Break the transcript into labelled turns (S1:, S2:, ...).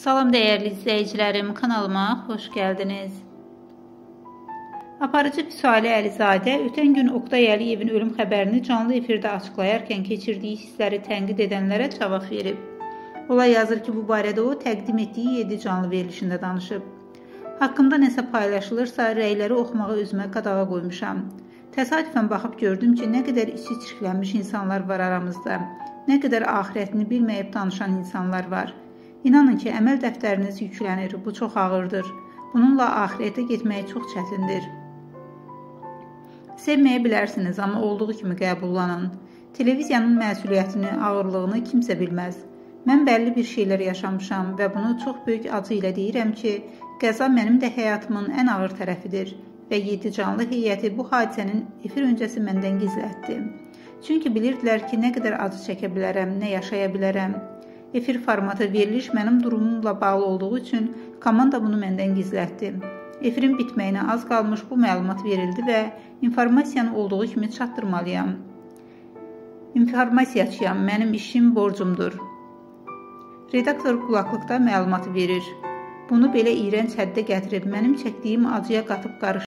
S1: Salam değerli izləyicilərim, kanalıma xoş gəldiniz. Aparıcı Füsuali Əlizadə ötən gün Oqtay Əliyevin ölüm xəbərini canlı efirdə açıqlayarkən keçirdiyi hissləri tənqid edənlərə cavab verib. Olay yazır ki, bu barədə o təqdim etdiyi 7 canlı verilişində danışıb. Haqqımda nəsə paylaşılırsa, rəyləri oxumağı özümə qadağa qoymuşam. Təsadüfən baxıb gördüm ki, nə qədər içi çirklənmiş insanlar var aramızda, nə qədər axirətini bilməyib danışan insanlar var. İnanın ki, əməl dəftəriniz yüklənir, bu çox ağırdır. Bununla axirətə getmək çox çətindir. Sevməyə bilərsiniz, amma olduğu kimi qəbullanın. Televiziyanın məsuliyyətini, ağırlığını kimsə bilməz. Mən bəlli bir şeylər yaşamışam və bunu çox böyük acı ilə deyirəm ki, qəza mənim də həyatımın ən ağır tərəfidir və 7 canlı heyəti bu hadisənin efir öncəsi məndən gizlətdi. Çünki bilirdilər ki, nə qədər acı çəkə bilərəm, nə yaşaya bilərəm. Efir formatı veriliş mənim durumumla bağlı olduğu üçün komanda bunu məndən gizlətdi. Efirin bitməyinə az qalmış bu məlumat verildi və informasiyanı olduğu kimi çatdırmalıyam. İnformasiyaçıyam, mənim işim borcumdur. Redaktor qulaqlıqda məlumatı verir. Bunu belə iyrənc həddə gətirib mənim çəkdiyim acıya qatıb qarışdırır.